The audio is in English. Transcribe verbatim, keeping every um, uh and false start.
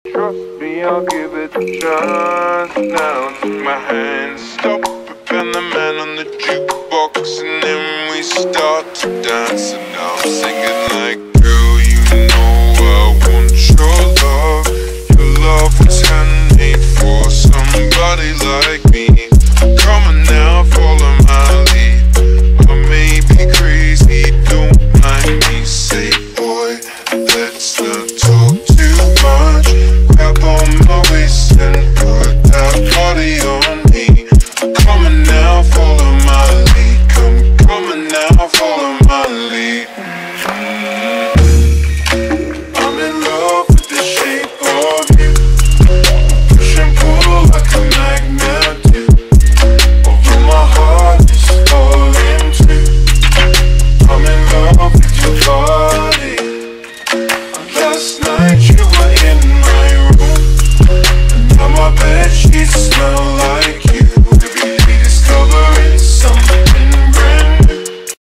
Trust me, I'll give it a chance. Now take my hand, stop it, and the man on the jukebox, and then we start to dance. And now I'm singing like, girl, you know I want your